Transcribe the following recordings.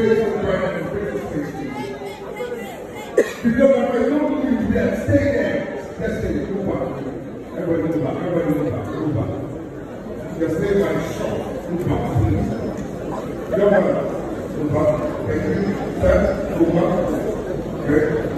based on the right and business stage. Because if I don't do that, stay there. Just stay there. Move back. Everybody move back. Everybody move back. Move back. Just stay by the shop. Move back, please. Your mother. Move back. Thank you. Sir, move back. Okay.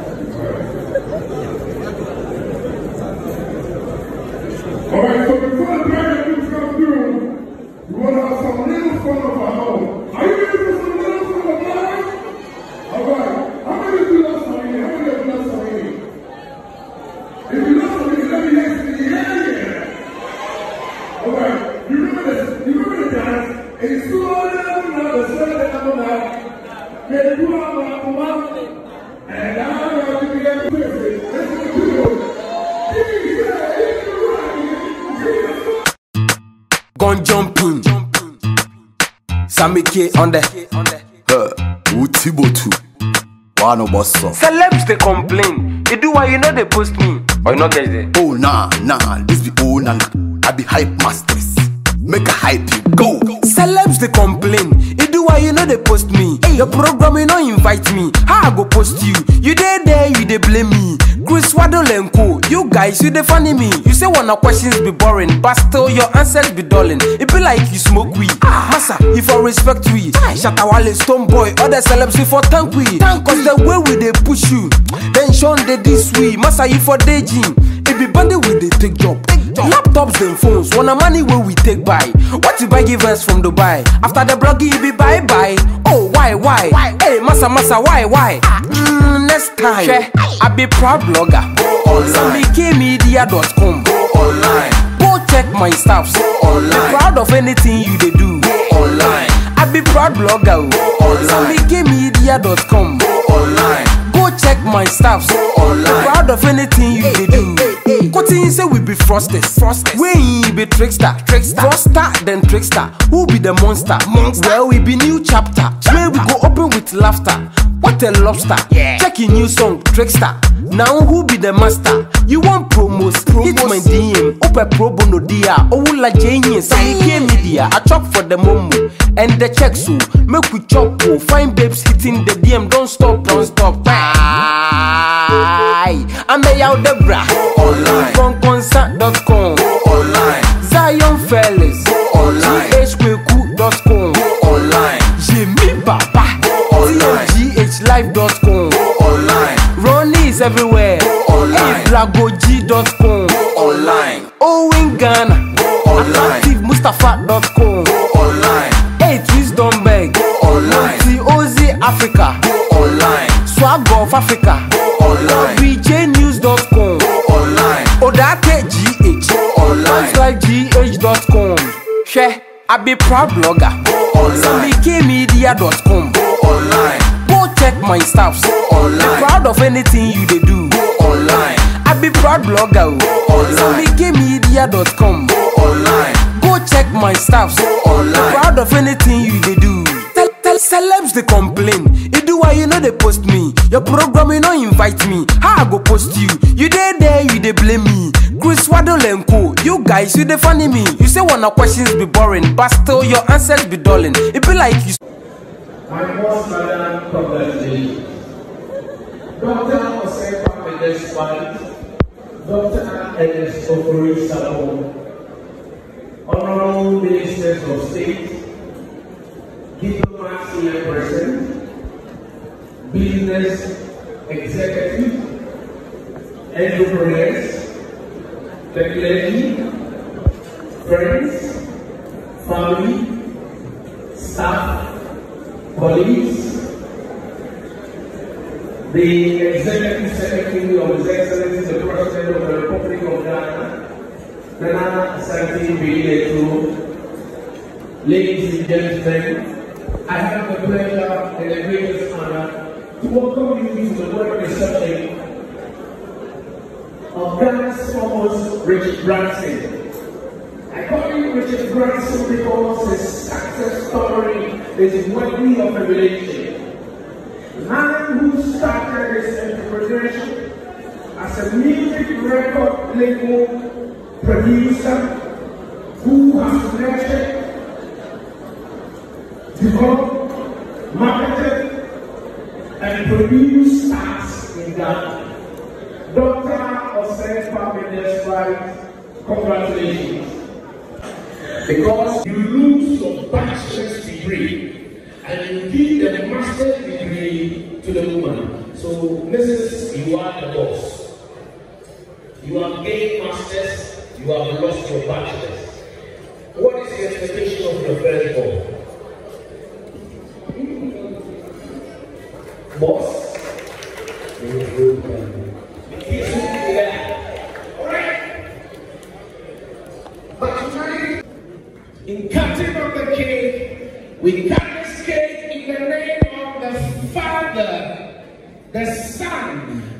All right, so before the dragon come through, we want to have some little fun of our own. Are you ready for some little fun of mine? All right. How many of you love Swahili? How many of you love Swahili? If you love Swahili, let me hear you. Yeah. All right. You remember this? You remember the dance? It's so the sun that I'm on. They do have and now we have to be able to do it. Let's do it. Gun jumping, Sammy K on the Utibotu, one boss. Celebs they complain. They do why you know they post me. Or you not get there? Oh nah, this be old and I be hype masters. Make a hype you go. Celebs they complain. They do why you know they post me. Hey, your program you know invite me. How I go post you? You there, you they blame me. Chris Waddle and Co. You guys, you they funny me. You say one of questions be boring, but still your answers be dulling. It be like you smoke weed. Massa, if I respect we, Shatawale, Stone Boy, other celebs you for thank we. Cause the way we they push you, then Sean they this way. Massa, you for daydream. It be bandy with they take job. Laptops and phones, want a money where we take buy. What you buy give us from Dubai? After the blogging, you be bye. Oh, why? Hey, massa, why? Next time, I be proud blogger. Go online. SammyKmedia.com. Go online. Go check my stuffs. Go online. Be proud of anything you they do. Go online. I be proud blogger. Go online. SammyKmedia.com. Go online. Go check my stuffs. Go online. Be proud of anything you they do. Continue say we be frosters. We be trickster. Froster then trickster. Who be the monster? Well, we be new chapter. Where we go open with laughter. What a lobster. Check your new song, trickster. Now who be the master? You want promos? Hit my DM. Open pro bono dia. Oula Jane, Sammy Media. I chop for the momo and the check so make we chop. Fine babes hitting the DM. Don't stop. I'm a out the bra. Go online. Concert.com. Go online. Zion Fellas. Go online. GHQQ.com. Go online. Jimmy Baba. Go online. TNGHlive.com. Go online. Ronnie is everywhere. Go online. Blagoji.com. Go online. Owen Ghana. Go online. ActiveMustafa.com. Go online. Hey, Twisdomberg. Go online. TOZ Africa. Go online. Swag of Africa. Go online. BJNews.com. Go online. Odate GH. Go online. GH.com. Share. I be proud blogger. Go online. SammyKmedia.com. Go online. Go check my stuffs. Go online. Be proud of anything you they do. Go online. I be proud blogger. Go online. SammyKmedia.com. Go online. Go check my stuffs. Go online. Be proud of anything you they do. Tell celebs they complain. It do why you know they post me. Your program you know invite me. How I go post you? You there, you they blame me. Chris Waddle and Co. You guys, you they funny me. You say one of questions be boring, but still your answers be dulling. It be like you. My most modern congratulations. Dr. Osefa Mendes White, Dr. Ernest Ofori Sabo, Honorable Ministers of State, diplomats in person, business executive, entrepreneurs, the clergy, friends, family, staff, colleagues, the Executive Secretary of His Excellency, the President of the Republic of Ghana, Nana Asante Bediako, ladies and gentlemen, I have the pleasure and the greatest honor to welcome you to the work reception of Ghana's foremost Richard Branson. I call him Richard Branson because his success story is worthy of emulation. A man who started his entrepreneurship as a music record label producer who has nurtured, developed, marketed, and produce stars in Ghana. Dr. Osefa Mendes Wright, congratulations. Because you lose your bachelor's degree and you give the master's degree to the woman. So, Mrs., you are the boss. You have gained masters, you have lost your bachelor's. What is the expectation of your first born? Boss? In cutting of the cake, we cut this cake in the name of the Father, the Son,